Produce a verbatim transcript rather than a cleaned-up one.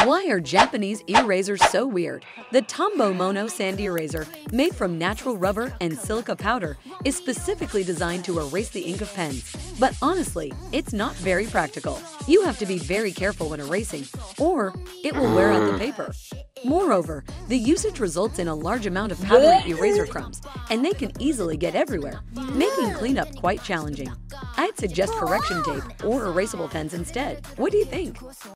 Why are Japanese erasers so weird? The Tombow Mono Sand Eraser, made from natural rubber and silica powder, is specifically designed to erase the ink of pens. But honestly, it's not very practical. You have to be very careful when erasing, or it will wear out the paper. Moreover, the usage results in a large amount of powdery eraser crumbs, and they can easily get everywhere, making cleanup quite challenging. I'd suggest correction tape or erasable pens instead. What do you think?